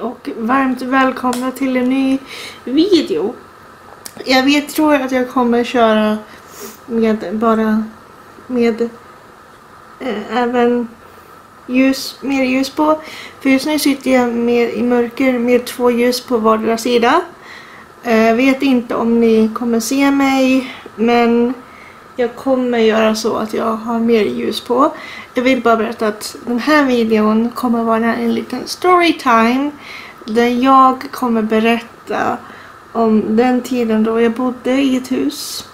och varmt välkomna till en ny video. Jag tror att jag kommer köra med även mer ljus på. För just nu sitter jag i mörker med 2 ljus på vardera sida. Jag vet inte om ni kommer se mig, men jag kommer göra så att jag har mer ljus på. Jag vill bara berätta att den här videon kommer vara en liten storytime där jag kommer berätta om den tiden då jag bodde i ett hus.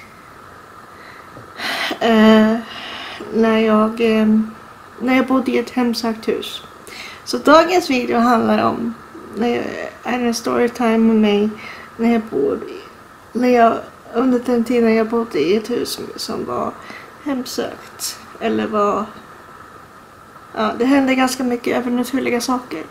När jag bodde i ett hemsökt hus. Så dagens video handlar om en storytime med mig under den tiden jag bodde i ett hus som var hemsökt. Eller det hände ganska mycket övernaturliga saker.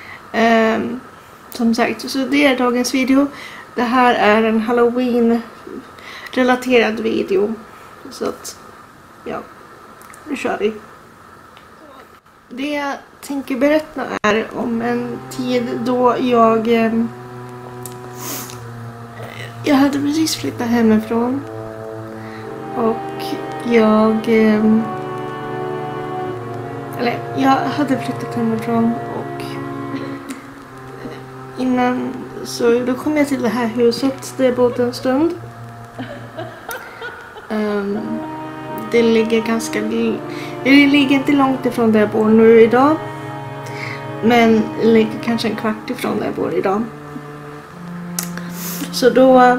Som sagt, så det är dagens video. Det här är en Halloween-relaterad video. Så att, ja, nu kör vi. Det jag tänker berätta är om en tid då jag hade precis flyttat hemifrån. Och jag hade flyttat hemifrån och innan så då kom jag till det här huset där jag bodde en stund. Det ligger inte långt ifrån där jag bor nu idag. Men det ligger kanske en kvart ifrån där jag bor idag. Så då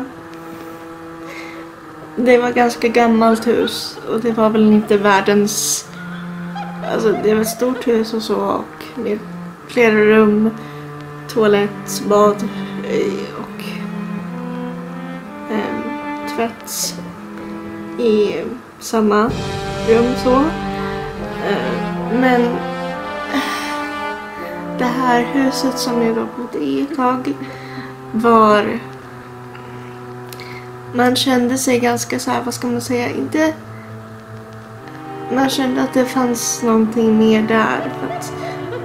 det var ganska gammalt hus och det var väl inte världens, alltså det var ett stort hus och så, och med flera rum, toalett, bad och tvätt i samma rum så. Men det här huset som jag då bodde i ett tag var, man kände sig ganska så här, vad ska man säga, inte, man kände att det fanns någonting mer där, för att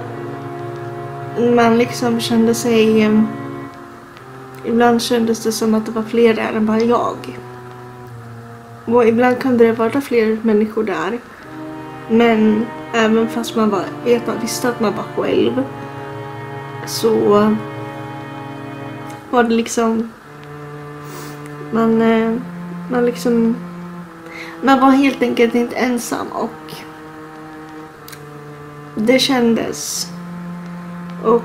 man liksom kände sig, ibland kändes det som att det var fler där än bara jag, och ibland kunde det vara fler människor där, men även fast man visste att man var själv, så var det liksom man var helt enkelt inte ensam, och det kändes. Och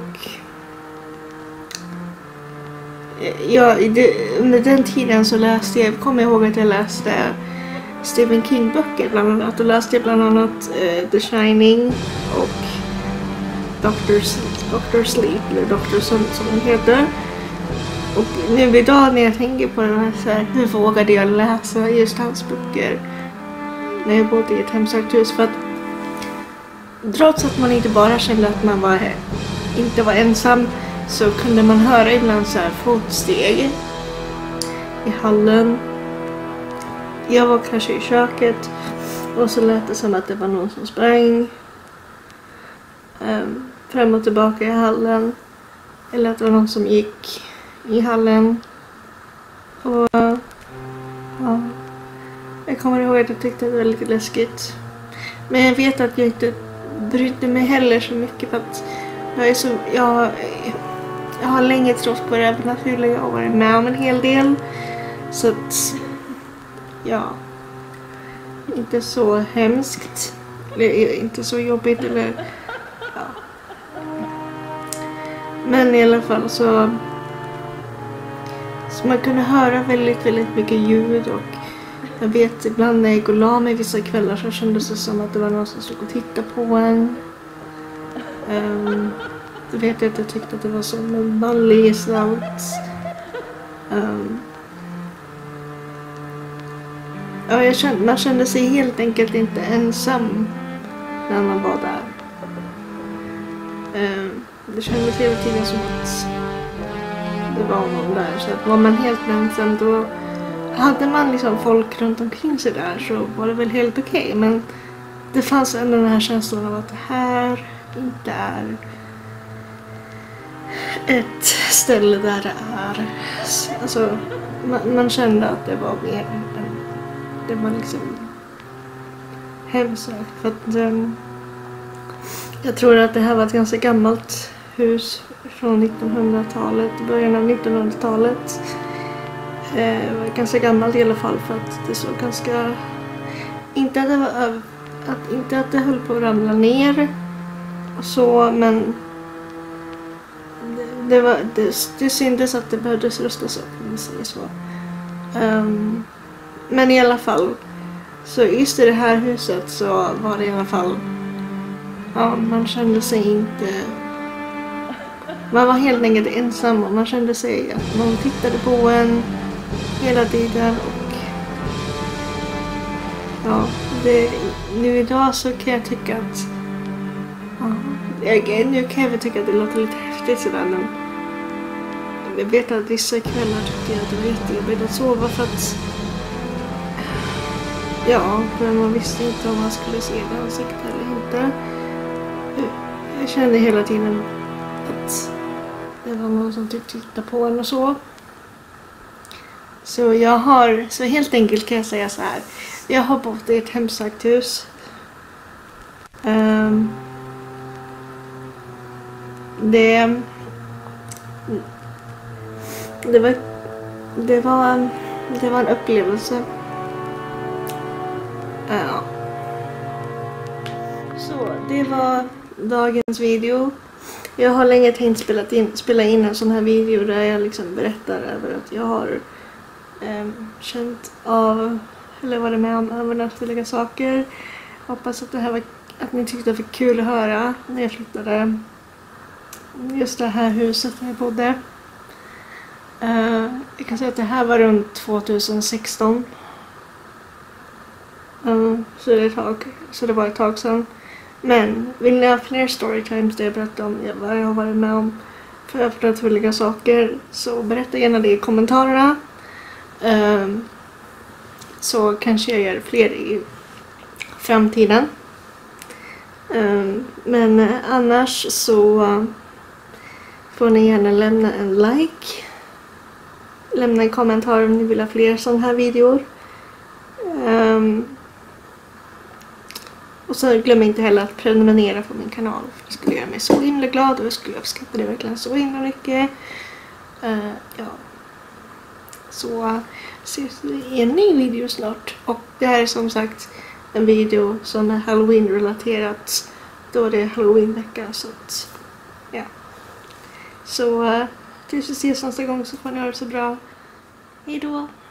under den tiden så kommer jag ihåg att jag läste Stephen King-böcker bland annat. Och läste jag bland annat The Shining och Dr. Sleep, eller Dr. som den heter. Och nu idag när jag tänker på det här, hur vågade jag läsa just hans böcker när jag bodde i ett hemsökt hus? För att trots att man inte bara kände att man inte var ensam, så kunde man höra ibland så här fotsteg i hallen. Jag var kanske i köket och så lät det som att det var någon som sprang fram och tillbaka i hallen, eller att det var någon som gick i hallen. Och jag kommer ihåg att jag tyckte det var lite läskigt, men jag vet att jag inte brydde mig heller så mycket, för att jag har länge trott på det övernaturliga och varit med om en hel del, så att inte så hemskt, eller inte så jobbigt, eller men i alla fall så man kunde höra väldigt, väldigt mycket ljud, och jag vet ibland när jag gick och la mig vissa kvällar så kändes det som att det var någon som stod och tittade på en. Jag vet att jag tyckte att det var som en ballig snout. Man kände sig helt enkelt inte ensam när man var där. Det kändes hela tiden som att det var någon där, så att var man helt ensam, då hade man liksom folk runt omkring sig där, så var det väl helt okej. Men det fanns ändå den här känslan av att det här inte är ett ställe där det är, alltså man kände att det var mer än det var liksom hemsökt, för att jag tror att det här var ett ganska gammalt hus från 1900-talet, början av 1900-talet. Det var ganska gammalt i alla fall, för att det såg ganska, inte att det var inte att det höll på att ramla ner och så, men det syntes att det behövdes rustas upp, om man säger så. Men i alla fall, så just i det här huset så var det i alla fall, ja, man kände sig inte, man var helt enkelt ensam, och man kände sig att någon tittade på en hela tiden. Och ja, nu idag så kan jag tycka att nu kan jag tycka att det låter lite häftigt sådär, men jag vet att vissa kvällar tyckte jag att det var jättejobbigt att sova, för att för man visste inte om man skulle se det ansikte eller inte. Jag kände hela tiden att det var någon som typ tittade på en och så. Så helt enkelt kan jag säga så här. Jag har bott i ett hemsökt hus. Det var en upplevelse. Så det var dagens video. Jag har länge tänkt spela in en sån här video där jag liksom berättar över att jag har känt av, eller varit med om övernaturliga saker. Hoppas att att ni tyckte det var kul att höra när jag flyttade just det här huset där jag bodde. Jag kan säga att det här var runt 2016. Så det var ett tag sedan. Men vill ni ha fler storytimes där jag berättar om vad jag har varit med om för övernaturliga saker, så berätta gärna det i kommentarerna. Så kanske jag gör fler i framtiden. Men annars så får ni gärna lämna en like. Lämna en kommentar om ni vill ha fler sådana här videor. Och så glöm inte heller att prenumerera på min kanal. Det skulle göra mig så himla glad, och jag skulle uppskatta det verkligen så himla mycket. Så ses vi i en ny video snart. Och det här är som sagt en video som är Halloween-relaterat, då det är Halloween-vecka. Så tills vi ses nästa gång så får ni ha det så bra. Hej då!